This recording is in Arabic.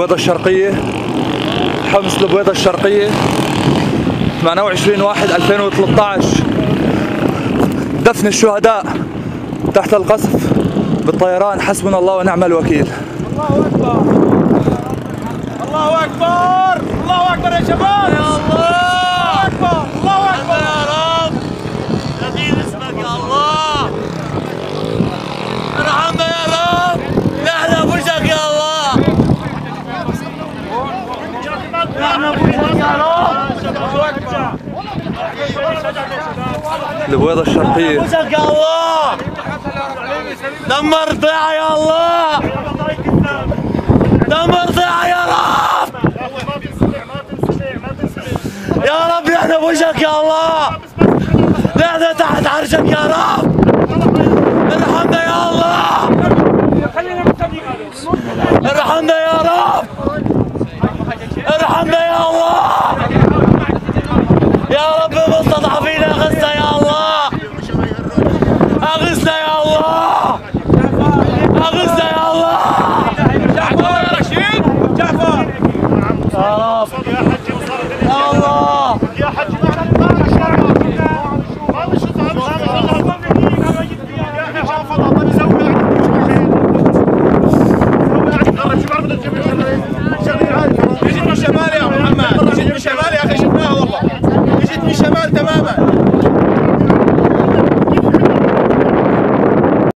البويضة الشرقية، حمص البويضة الشرقية 28/1/2013. دفن الشهداء تحت القصف بالطيران، حسبنا الله ونعم الوكيل. الله أكبر الله أكبر الله أكبر يا شباب، يا الله أكبر الله أكبر يا رب، نبيل اسمك يا الله، ارحمنا يا رب، نحن بوجهك يا الله، نحن بوجهك يا رب. الله أكبر. البويضة الشرقية بوجهك يا الله، دمر ضيعة يا الله، دمر ضيعة يا رب، يا رب نحن بوجهك يا الله، نحن تحت عرشك يا رب، ارحمنا يا الله، ارحمنا يا رب.